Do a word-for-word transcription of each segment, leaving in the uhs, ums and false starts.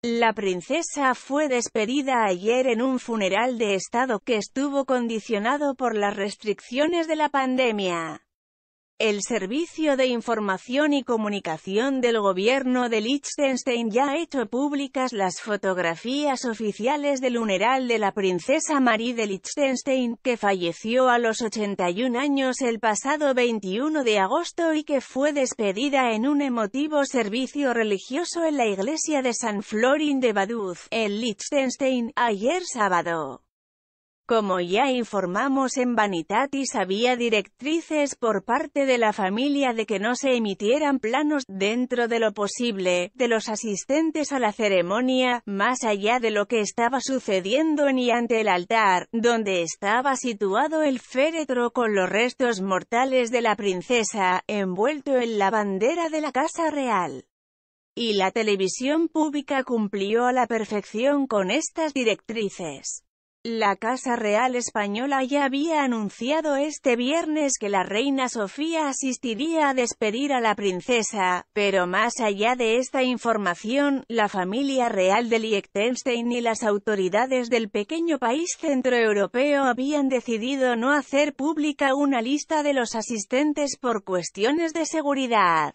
La princesa fue despedida ayer en un funeral de estado que estuvo condicionado por las restricciones de la pandemia. El Servicio de Información y Comunicación del Gobierno de Liechtenstein ya ha hecho públicas las fotografías oficiales del funeral de la princesa Marie de Liechtenstein, que falleció a los ochenta y un años el pasado veintiuno de agosto y que fue despedida en un emotivo servicio religioso en la iglesia de San Florin de Vaduz, en Liechtenstein, ayer sábado. Como ya informamos en Vanitatis, había directrices por parte de la familia de que no se emitieran planos, dentro de lo posible, de los asistentes a la ceremonia, más allá de lo que estaba sucediendo en y ante el altar, donde estaba situado el féretro con los restos mortales de la princesa, envuelto en la bandera de la Casa Real. Y la televisión pública cumplió a la perfección con estas directrices. La Casa Real Española ya había anunciado este viernes que la reina Sofía asistiría a despedir a la princesa, pero más allá de esta información, la familia real de Liechtenstein y las autoridades del pequeño país centroeuropeo habían decidido no hacer pública una lista de los asistentes por cuestiones de seguridad.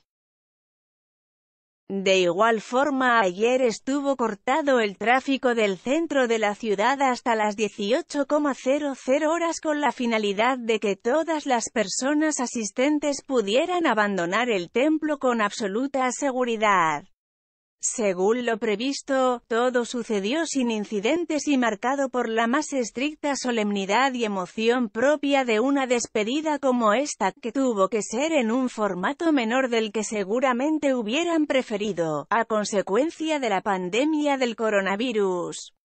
De igual forma, ayer estuvo cortado el tráfico del centro de la ciudad hasta las dieciocho horas con la finalidad de que todas las personas asistentes pudieran abandonar el templo con absoluta seguridad. Según lo previsto, todo sucedió sin incidentes y marcado por la más estricta solemnidad y emoción propia de una despedida como esta, que tuvo que ser en un formato menor del que seguramente hubieran preferido, a consecuencia de la pandemia del coronavirus.